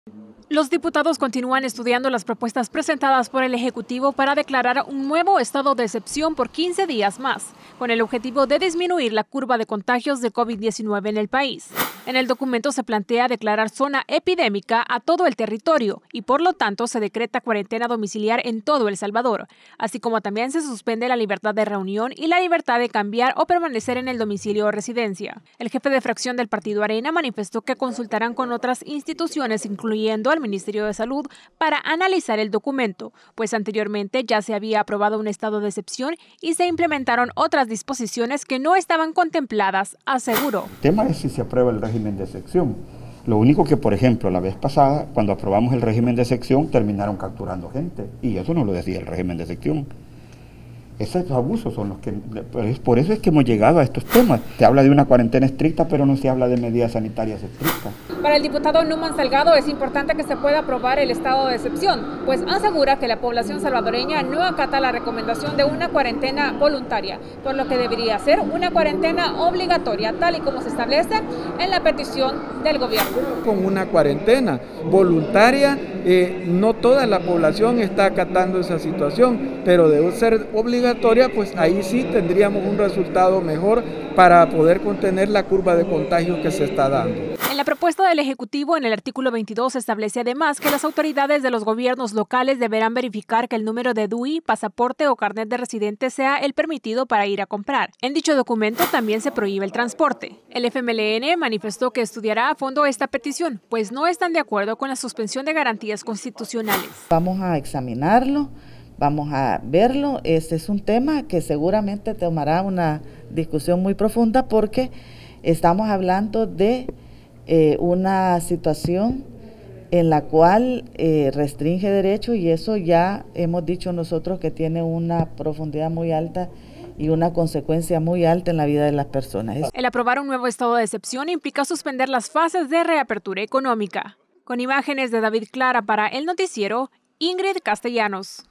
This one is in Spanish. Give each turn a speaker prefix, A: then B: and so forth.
A: Los diputados continúan estudiando las propuestas presentadas por el Ejecutivo para declarar un nuevo estado de excepción por 15 días más, con el objetivo de disminuir la curva de contagios de COVID-19 en el país. En el documento se plantea declarar zona epidémica a todo el territorio y por lo tanto se decreta cuarentena domiciliar en todo El Salvador, así como también se suspende la libertad de reunión y la libertad de cambiar o permanecer en el domicilio o residencia. El jefe de fracción del Partido Arena manifestó que consultarán con otras instituciones, incluyendo al Ministerio de Salud, para analizar el documento, pues anteriormente ya se había aprobado un estado de excepción y se implementaron otras disposiciones que no estaban contempladas, aseguró.
B: El tema es si se aprueba el régimen de excepción. Lo único que, por ejemplo, la vez pasada, cuando aprobamos el régimen de excepción, terminaron capturando gente, y eso no lo decía el régimen de excepción. Esos abusos son los que... Por eso es que hemos llegado a estos temas. Se habla de una cuarentena estricta, pero no se habla de medidas sanitarias estrictas.
A: Para el diputado Numan Salgado es importante que se pueda aprobar el estado de excepción, pues asegura que la población salvadoreña no acata la recomendación de una cuarentena voluntaria, por lo que debería ser una cuarentena obligatoria, tal y como se establece en la petición del gobierno.
C: Con una cuarentena voluntaria, no toda la población está acatando esa situación, pero debe ser obligatoria, pues ahí sí tendríamos un resultado mejor para poder contener la curva de contagios que se está dando.
A: En la propuesta del Ejecutivo, en el artículo 22, se establece además que las autoridades de los gobiernos locales deberán verificar que el número de DUI, pasaporte o carnet de residente sea el permitido para ir a comprar. En dicho documento también se prohíbe el transporte. El FMLN manifestó que estudiará a fondo esta petición, pues no están de acuerdo con la suspensión de garantías constitucionales.
D: Vamos a examinarlo. Vamos a verlo. Este es un tema que seguramente tomará una discusión muy profunda porque estamos hablando de una situación en la cual restringe derechos y eso ya hemos dicho nosotros que tiene una profundidad muy alta y una consecuencia muy alta en la vida de las personas.
A: El aprobar un nuevo estado de excepción implica suspender las fases de reapertura económica. Con imágenes de David Clara para El Noticiero, Ingrid Castellanos.